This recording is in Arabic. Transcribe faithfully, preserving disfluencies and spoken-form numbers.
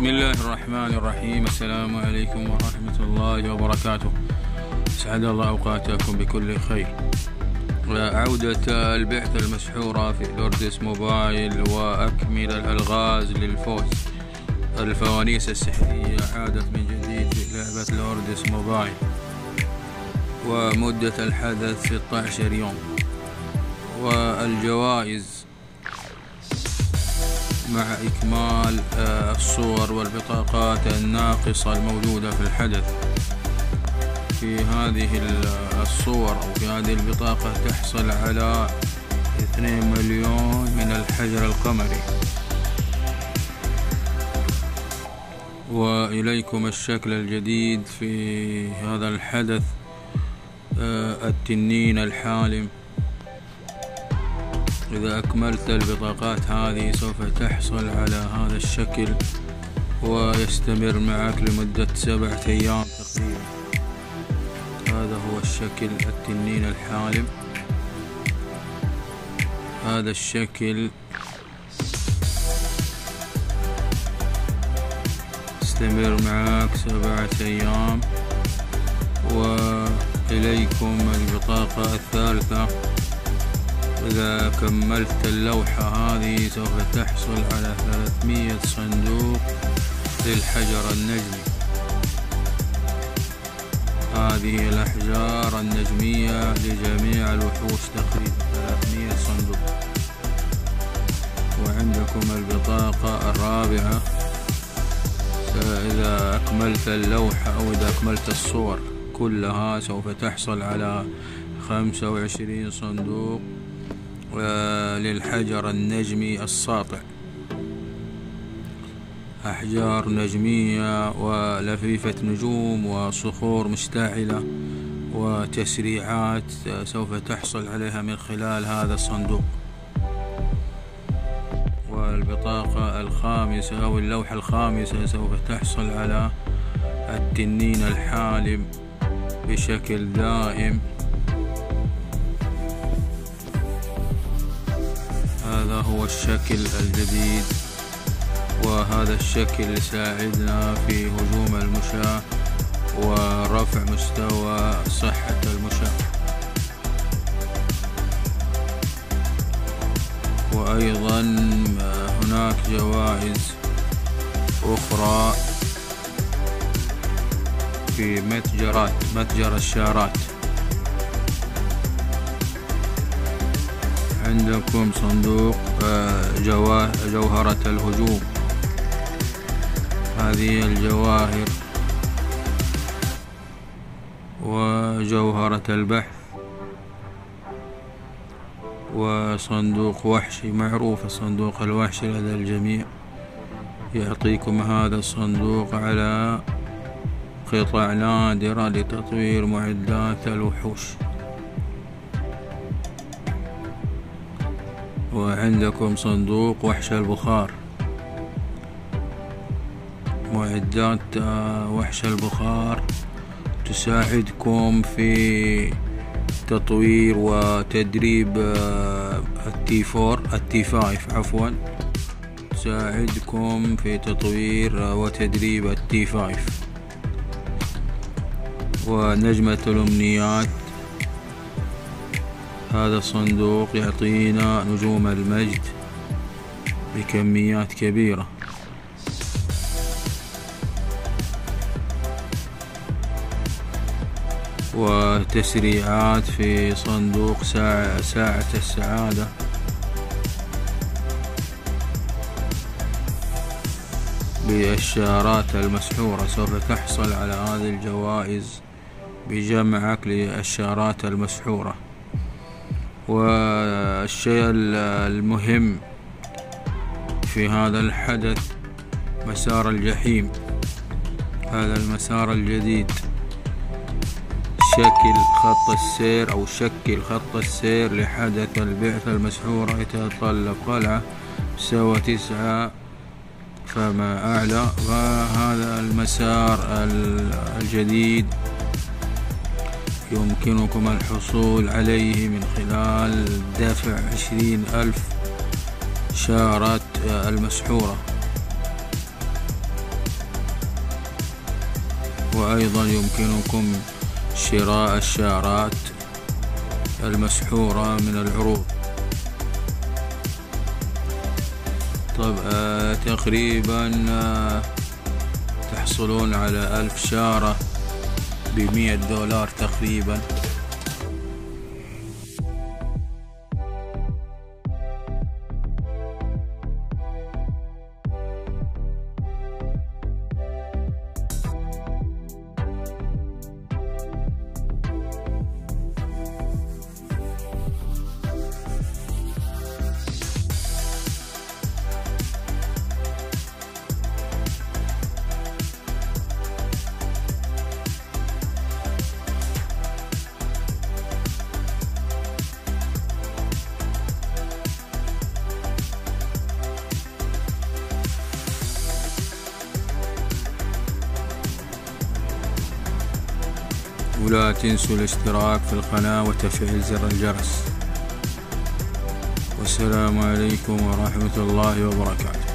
بسم الله الرحمن الرحيم. السلام عليكم ورحمة الله وبركاته. أسعد الله أوقاتكم بكل خير. عودة البعثة المسحورة في لوردس موبايل وأكمل الألغاز للفوز. الفوانيس السحرية عادت من جديد في لعبة لوردس موبايل، ومدة الحدث ستة عشر يوم، والجوائز مع إكمال الصور والبطاقات الناقصة الموجودة في الحدث. في هذه الصور أو في هذه البطاقة تحصل على اثنين مليون من الحجر القمري. وإليكم الشكل الجديد في هذا الحدث، التنين الحالم. إذا أكملت البطاقات هذه سوف تحصل على هذا الشكل، ويستمر معك لمدة سبعة أيام تقريبا. هذا هو الشكل التنين الحالم. هذا الشكل يستمر معك سبعة أيام. وإليكم البطاقة الثالثة. إذا كملت اللوحة هذه سوف تحصل على ثلاثمية صندوق للحجر النجمي. هذه الأحجار النجمية لجميع الوحوش تقريبا ثلاثمية صندوق. وعندكم البطاقة الرابعة. إذا أكملت اللوحة أو إذا أكملت الصور كلها سوف تحصل على خمسة وعشرين صندوق للحجر النجمي الساطع. أحجار نجمية ولفيفة نجوم وصخور مشتعلة وتسريعات سوف تحصل عليها من خلال هذا الصندوق. والبطاقة الخامسة أو اللوحة الخامسة سوف تحصل على التنين الحالم بشكل دائم. هذا هو الشكل الجديد، وهذا الشكل يساعدنا في هجوم المشاة ورفع مستوى صحة المشاة. وأيضا هناك جوائز أخرى في متجرات متجر الشارات. عندكم صندوق جوهرة الهجوم. هذه الجواهر وجوهرة البحث. وصندوق وحشي معروف، صندوق الوحش لدى الجميع. يعطيكم هذا الصندوق على قطع نادرة لتطوير معدات الوحوش. وعندكم صندوق وحش البخار. معدات وحش البخار تساعدكم في تطوير وتدريب التي فور التي فايف عفوا تساعدكم في تطوير وتدريب التي فايف. ونجمة الأمنيات. هذا الصندوق يعطينا نجوم المجد بكميات كبيرة. وتسريعات في صندوق ساعة, ساعة السعادة. بالشارات المسحورة سوف تحصل على هذه الجوائز بجمعك للشارات المسحورة. والشيء المهم في هذا الحدث مسار الجحيم. هذا المسار الجديد شكل خط السير أو شكل خط السير لحدث البعثة المسحورة. يتطلب قلعة تساوي تسعة فما أعلى. وهذا المسار الجديد يمكنكم الحصول عليه من خلال دفع عشرين ألف شارة المسحورة. وأيضا يمكنكم شراء الشارات المسحورة من العروض. طب آه تقريبا آه تحصلون على ألف شارة بمية دولار تقريبا. ولا تنسوا الاشتراك في القناة وتفعيل زر الجرس. والسلام عليكم ورحمة الله وبركاته.